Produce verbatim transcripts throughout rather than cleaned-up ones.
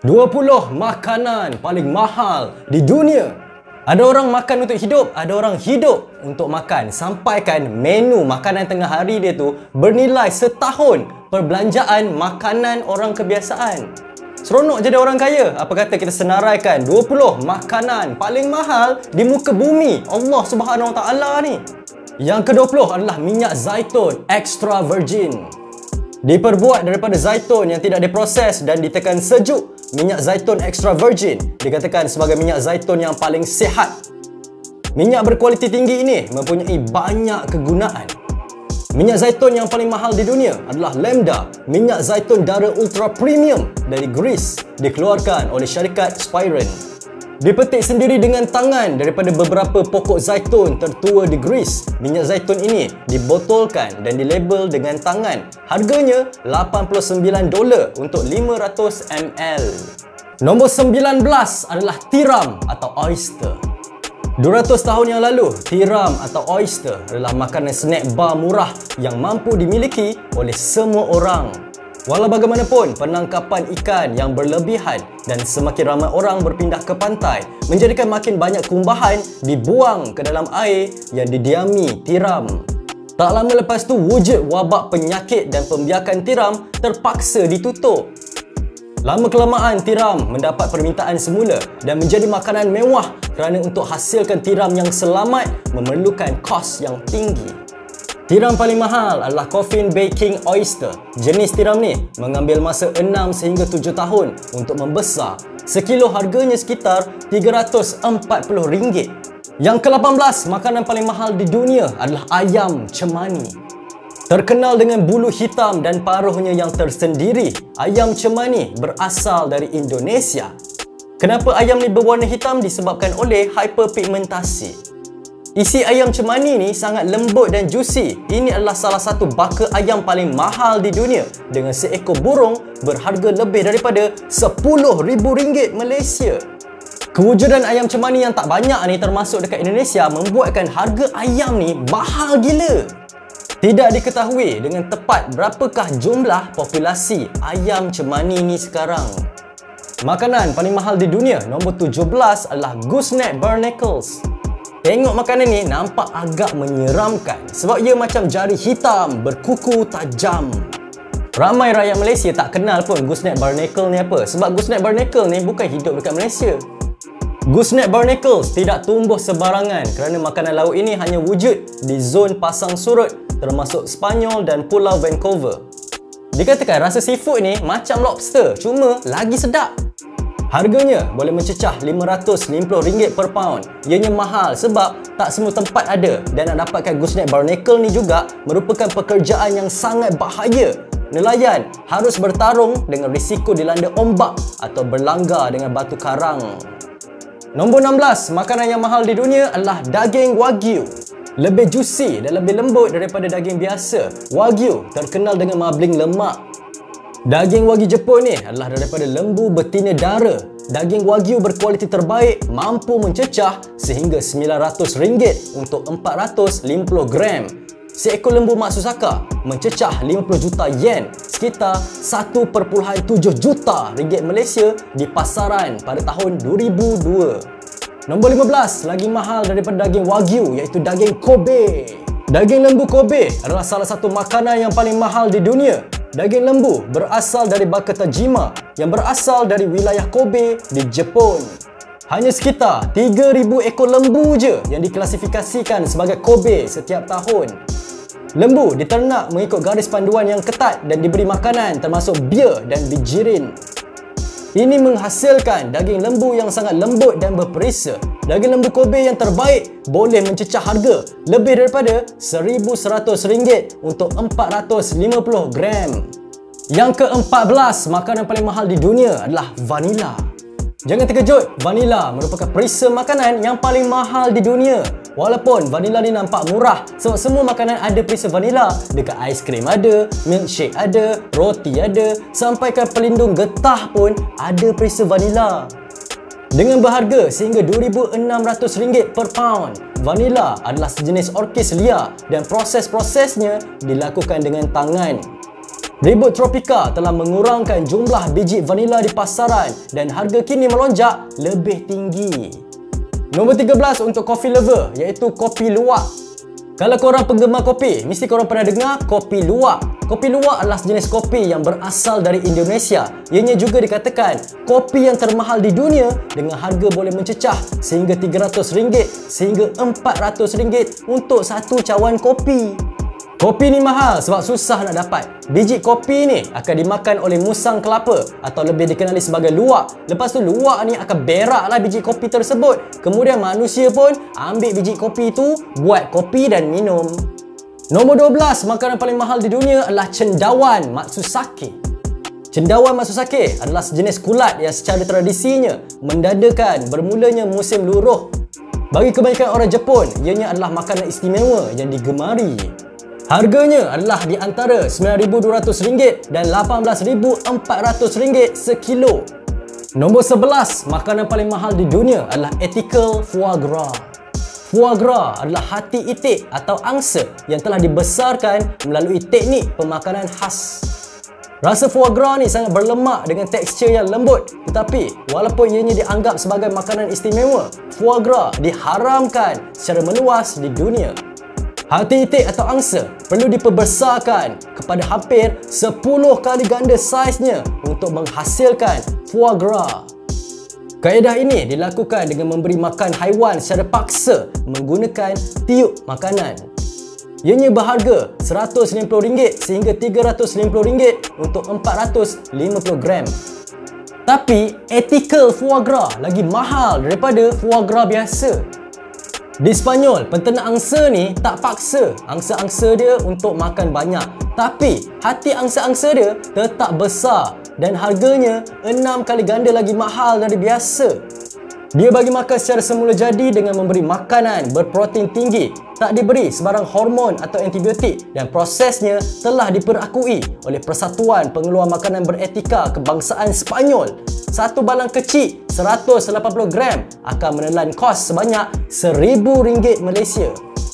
dua puluh makanan paling mahal di dunia. Ada orang makan untuk hidup, ada orang hidup untuk makan. Sampaikan menu makanan tengah hari dia tu bernilai setahun perbelanjaan makanan orang kebiasaan. Seronok jadi orang kaya. Apa kata kita senaraikan dua puluh makanan paling mahal di muka bumi Allah Subhanahu Wa Taala ni. Yang kedua puluh adalah minyak zaitun extra virgin. Diperbuat daripada zaitun yang tidak diproses dan ditekan sejuk. Minyak zaitun extra virgin dikatakan sebagai minyak zaitun yang paling sihat. Minyak berkualiti tinggi ini mempunyai banyak kegunaan. Minyak zaitun yang paling mahal di dunia adalah Lambda, minyak zaitun dara ultra premium dari Greece, dikeluarkan oleh syarikat Spiren. Dipetik sendiri dengan tangan daripada beberapa pokok zaitun tertua di Greece. Minyak zaitun ini dibotolkan dan dilabel dengan tangan. Harganya lapan puluh sembilan dolar untuk lima ratus mililiter. Nombor sembilan belas adalah tiram atau oyster. dua ratus tahun yang lalu, tiram atau oyster adalah makanan snack bar murah yang mampu dimiliki oleh semua orang. Walau bagaimanapun, penangkapan ikan yang berlebihan dan semakin ramai orang berpindah ke pantai menjadikan makin banyak kumbahan dibuang ke dalam air yang didiami tiram. Tak lama lepas tu, wujud wabak penyakit dan pembiakan tiram terpaksa ditutup. Lama kelamaan, tiram mendapat permintaan semula dan menjadi makanan mewah kerana untuk hasilkan tiram yang selamat memerlukan kos yang tinggi. Tiram paling mahal adalah Coffin Bay King Oyster. Jenis tiram ni mengambil masa enam sehingga tujuh tahun untuk membesar. Sekilo harganya sekitar tiga ratus empat puluh ringgit. Yang ke lapan belas makanan paling mahal di dunia adalah ayam cemani. Terkenal dengan bulu hitam dan paruhnya yang tersendiri, ayam cemani berasal dari Indonesia. Kenapa ayam ni berwarna hitam? Disebabkan oleh hyperpigmentasi. Isi ayam cemani ni sangat lembut dan juicy. Ini adalah salah satu baka ayam paling mahal di dunia dengan seekor burung berharga lebih daripada sepuluh ribu ringgit Malaysia. Kewujudan ayam cemani yang tak banyak ni termasuk dekat Indonesia membuatkan harga ayam ni mahal gila. Tidak diketahui dengan tepat berapakah jumlah populasi ayam cemani ni sekarang. Makanan paling mahal di dunia nombor tujuh belas adalah gooseneck barnacles. Tengok makanan ni nampak agak menyeramkan sebab ia macam jari hitam berkuku tajam. Ramai rakyat Malaysia tak kenal pun gooseneck barnacle ni apa, sebab gooseneck barnacle ni bukan hidup dekat Malaysia. Gooseneck barnacles tidak tumbuh sebarangan kerana makanan laut ini hanya wujud di zon pasang surut termasuk Sepanyol dan Pulau Vancouver. Dikatakan rasa seafood ni macam lobster, cuma lagi sedap. Harganya boleh mencecah lima ratus lima puluh ringgit per pound. Ianya mahal sebab tak semua tempat ada dan nak dapatkan gooseneck barnacle ni juga merupakan pekerjaan yang sangat bahaya. Nelayan harus bertarung dengan risiko dilanda ombak atau berlanggar dengan batu karang. Nombor enam belas makanan yang mahal di dunia adalah daging Wagyu. Lebih juicy dan lebih lembut daripada daging biasa. Wagyu terkenal dengan mabling lemak. Daging Wagyu Jepun ni adalah daripada lembu betina dara. Daging Wagyu berkualiti terbaik mampu mencecah sehingga sembilan ratus ringgit untuk empat ratus lima puluh gram. Seekor lembu Matsusaka mencecah lima puluh juta yen, sekitar satu perpuluhan tujuh juta ringgit Malaysia di pasaran pada tahun dua ribu dua. Nombor lima belas lagi mahal daripada daging Wagyu iaitu daging Kobe. Daging lembu Kobe adalah salah satu makanan yang paling mahal di dunia. Daging lembu berasal dari baka Tajima yang berasal dari wilayah Kobe di Jepun. Hanya sekitar tiga ribu ekor lembu je yang diklasifikasikan sebagai Kobe setiap tahun. Lembu diternak mengikut garis panduan yang ketat dan diberi makanan termasuk bia dan bijirin. Ini menghasilkan daging lembu yang sangat lembut dan berperisa. Daging lembu Kobe yang terbaik boleh mencecah harga lebih daripada seribu seratus ringgit untuk empat ratus lima puluh gram. Yang ke empat belas makanan paling mahal di dunia adalah vanila. Jangan terkejut, vanila merupakan perisa makanan yang paling mahal di dunia. Walaupun vanila ni nampak murah sebab semua makanan ada perisa vanila. Dekat aiskrim ada, milkshake ada, roti ada, sampai ke pelindung getah pun ada perisa vanila. Dengan berharga sehingga dua ribu enam ratus ringgit per pound, vanila adalah sejenis orkis liar dan proses-prosesnya dilakukan dengan tangan. Ribut tropika telah mengurangkan jumlah biji vanila di pasaran dan harga kini melonjak lebih tinggi. Nombor tiga belas untuk kopi lover, iaitu kopi luwak. Kalau korang penggemar kopi, mesti korang pernah dengar kopi luwak. Kopi luwak adalah sejenis kopi yang berasal dari Indonesia. Ianya juga dikatakan kopi yang termahal di dunia dengan harga boleh mencecah sehingga tiga ratus ringgit sehingga empat ratus ringgit untuk satu cawan kopi. Kopi ni mahal sebab susah nak dapat. Biji kopi ni akan dimakan oleh musang kelapa atau lebih dikenali sebagai luwak. Lepas tu luwak ni akan beraklah biji kopi tersebut. Kemudian manusia pun ambil biji kopi tu buat kopi dan minum. Nombor dua belas, makanan paling mahal di dunia adalah cendawan Matsusake. Cendawan Matsusake adalah sejenis kulat yang secara tradisinya mendadakan bermulanya musim luruh. Bagi kebanyakan orang Jepun, ianya adalah makanan istimewa yang digemari. Harganya adalah di antara sembilan ribu dua ratus ringgit dan lapan belas ribu empat ratus ringgit sekilo. Nombor sebelas, makanan paling mahal di dunia adalah ethical foie gras. Foie gras adalah hati itik atau angsa yang telah dibesarkan melalui teknik pemakanan khas. Rasa foie gras ni sangat berlemak dengan tekstur yang lembut, tetapi walaupun ianya dianggap sebagai makanan istimewa, foie gras diharamkan secara meluas di dunia. Hati itik atau angsa perlu diperbesarkan kepada hampir sepuluh kali ganda saiznya untuk menghasilkan foie gras. Kaedah ini dilakukan dengan memberi makan haiwan secara paksa menggunakan tiup makanan. Ianya berharga seratus lima puluh ringgit sehingga tiga ratus lima puluh ringgit untuk empat ratus lima puluh gram. Tapi ethical foie gras lagi mahal daripada foie gras biasa. Di Sepanyol, penternak angsa ni tak paksa angsa-angsa dia untuk makan banyak. Tapi hati angsa-angsa dia tetap besar dan harganya enam kali ganda lagi mahal dari biasa. Dia bagi makan secara semula jadi dengan memberi makanan berprotein tinggi, tak diberi sebarang hormon atau antibiotik, dan prosesnya telah diperakui oleh Persatuan Pengeluar Makanan Beretika Kebangsaan Sepanyol. Satu balang kecil seratus lapan puluh gram akan menelan kos sebanyak seribu ringgit Malaysia.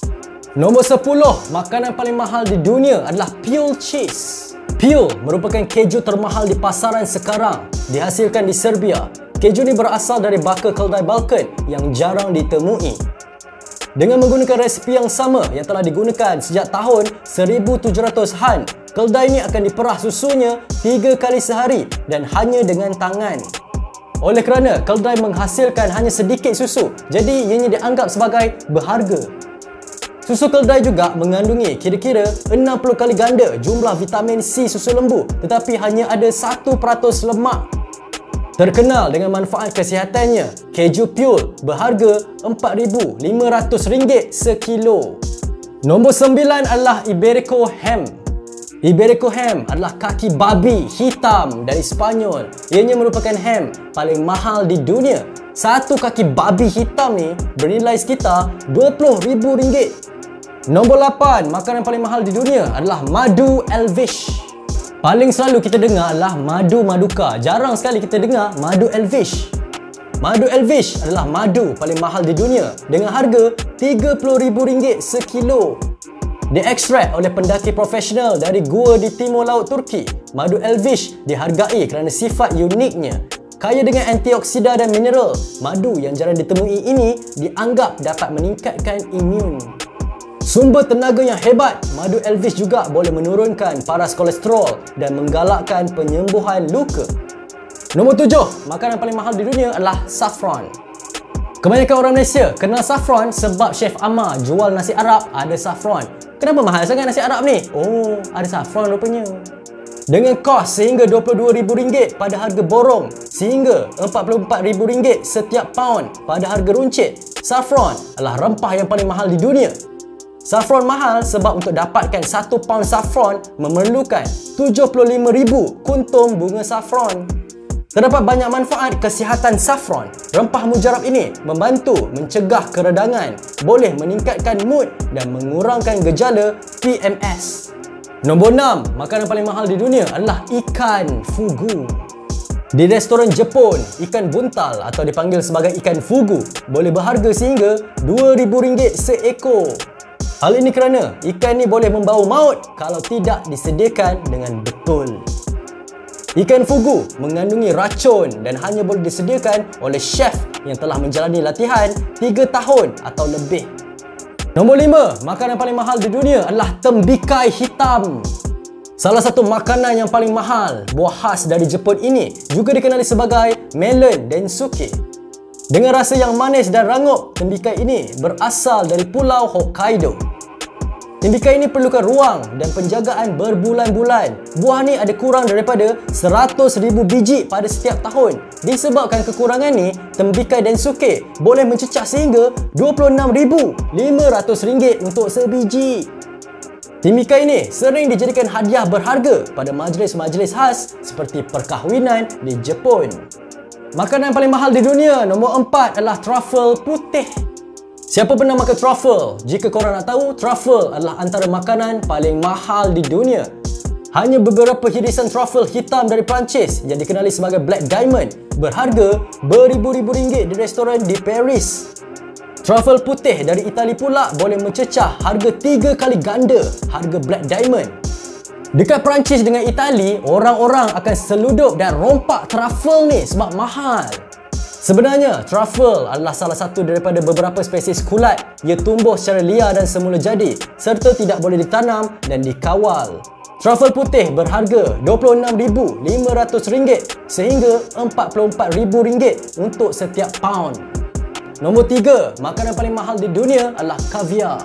Nombor sepuluh, makanan paling mahal di dunia adalah Pule cheese. Pule merupakan keju termahal di pasaran sekarang, dihasilkan di Serbia. Keju ni berasal dari baka keldai Balkan yang jarang ditemui. Dengan menggunakan resipi yang sama yang telah digunakan sejak tahun seribu tujuh ratusan, keldai ni akan diperah susunya tiga kali sehari dan hanya dengan tangan. Oleh kerana keldai menghasilkan hanya sedikit susu, jadi ianya dianggap sebagai berharga. Susu keldai juga mengandungi kira-kira enam puluh kali ganda jumlah vitamin C susu lembu, tetapi hanya ada satu peratus lemak. Terkenal dengan manfaat kesihatannya, keju Pule berharga empat ribu lima ratus ringgit sekilo. Nombor sembilan adalah Iberico Ham. Iberico Ham adalah kaki babi hitam dari Sepanyol. Ianya merupakan ham paling mahal di dunia. Satu kaki babi hitam ni bernilai sekitar dua puluh ribu ringgit. Nombor lapan, makanan paling mahal di dunia adalah madu elvish. Paling selalu kita dengar adalah madu maduka. Jarang sekali kita dengar madu elvish. Madu elvish adalah madu paling mahal di dunia dengan harga tiga puluh ribu ringgit sekilo. Diekstrak oleh pendaki profesional dari gua di timur laut Turki. Madu elvish dihargai kerana sifat uniknya. Kaya dengan antioksida dan mineral, madu yang jarang ditemui ini dianggap dapat meningkatkan imun. Sumber tenaga yang hebat, madu elvish juga boleh menurunkan paras kolesterol dan menggalakkan penyembuhan luka. Nombor tujuh, makanan paling mahal di dunia adalah saffron. Kebanyakan orang Malaysia kenal saffron sebab Chef Amar jual nasi Arab ada saffron. Kenapa mahal sangat nasi Arab ni? Oh, ada saffron rupanya. Dengan kos sehingga dua puluh dua ribu ringgit pada harga borong sehingga empat puluh empat ribu ringgit setiap paun pada harga runcit, saffron adalah rempah yang paling mahal di dunia. Saffron mahal sebab untuk dapatkan satu paun saffron memerlukan tujuh puluh lima ribu kuntung bunga saffron. Terdapat banyak manfaat kesihatan saffron. Rempah mujarab ini membantu mencegah keredangan, boleh meningkatkan mood dan mengurangkan gejala P M S. Nombor enam, makanan paling mahal di dunia adalah ikan fugu. Di restoran Jepun, ikan buntal atau dipanggil sebagai ikan fugu boleh berharga sehingga dua ribu ringgit seekor. Hal ini kerana ikan ni boleh membawa maut kalau tidak disediakan dengan betul. Ikan fugu mengandungi racun dan hanya boleh disediakan oleh chef yang telah menjalani latihan tiga tahun atau lebih. Nombor lima, makanan paling mahal di dunia adalah tembikai hitam. Salah satu makanan yang paling mahal, buah khas dari Jepun ini juga dikenali sebagai melon densuke. Dengan rasa yang manis dan rangup, tembikai ini berasal dari Pulau Hokkaido. Tembikai ini perlukan ruang dan penjagaan berbulan-bulan. Buah ni ada kurang daripada seratus ribu biji pada setiap tahun. Disebabkan kekurangan ni, tembikai densuke boleh mencecah sehingga dua puluh enam ribu lima ratus ringgit untuk sebiji. Tembikai ini sering dijadikan hadiah berharga pada majlis-majlis khas seperti perkahwinan di Jepun. Makanan paling mahal di dunia nombor empat adalah truffle putih. Siapa pernah makan truffle? Jika korang nak tahu, truffle adalah antara makanan paling mahal di dunia. Hanya beberapa hirisan truffle hitam dari Perancis yang dikenali sebagai Black Diamond berharga beribu-ribu ringgit di restoran di Paris. Truffle putih dari Itali pula boleh mencecah harga tiga kali ganda harga Black Diamond. Dekat Perancis dengan Itali, orang-orang akan seludup dan rompak truffle ni sebab mahal. Sebenarnya, truffle adalah salah satu daripada beberapa spesies kulat. Ia tumbuh secara liar dan semula jadi, serta tidak boleh ditanam dan dikawal. Truffle putih berharga dua puluh enam ribu lima ratus ringgit sehingga empat puluh empat ribu ringgit untuk setiap pound. Nombor tiga, makanan paling mahal di dunia adalah kaviar.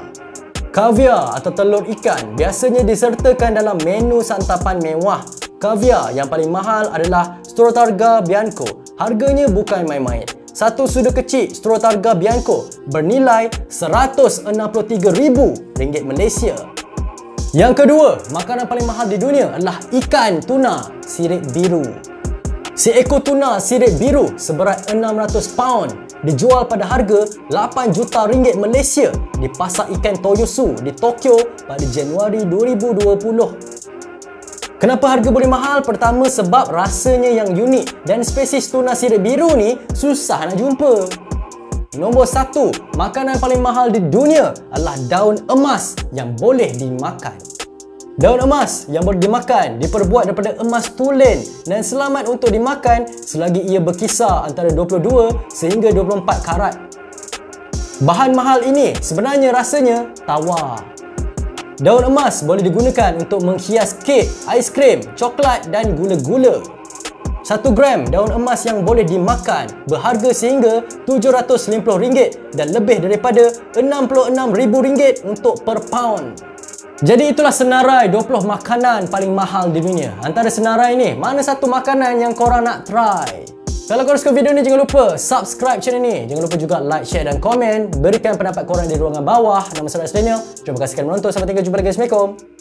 Kaviar atau telur ikan biasanya disertakan dalam menu santapan mewah. Kaviar yang paling mahal adalah Strotarga Bianco. Harganya bukan main-main. Satu sudu kecil Strotarga Bianco bernilai seratus enam puluh tiga ribu ringgit Malaysia. Yang kedua, makanan paling mahal di dunia adalah ikan tuna sirip biru. Seekor tuna sirip biru seberat enam ratus pound dijual pada harga lapan juta ringgit Malaysia di pasar ikan Toyosu di Tokyo pada Januari dua ribu dua puluh. Kenapa harga boleh mahal? Pertama, sebab rasanya yang unik dan spesies tuna sirip biru ni susah nak jumpa. Nombor satu, makanan paling mahal di dunia adalah daun emas yang boleh dimakan. Daun emas yang boleh dimakan diperbuat daripada emas tulen dan selamat untuk dimakan selagi ia berkisar antara dua puluh dua sehingga dua puluh empat karat. Bahan mahal ini sebenarnya rasanya tawar. Daun emas boleh digunakan untuk menghias kek, aiskrim, coklat dan gula-gula. Satu gram daun emas yang boleh dimakan berharga sehingga tujuh ratus lima puluh ringgit dan lebih daripada enam puluh enam ribu ringgit untuk per pound. Jadi itulah senarai dua puluh makanan paling mahal di dunia. Antara senarai ni, mana satu makanan yang korang nak try? Kalau korang suka video ni, jangan lupa subscribe channel ni. Jangan lupa juga like, share dan komen. Berikan pendapat korang di ruangan bawah. Nama saya Daniel. Terima kasih kerana menonton. Sampai jumpa lagi. Assalamualaikum.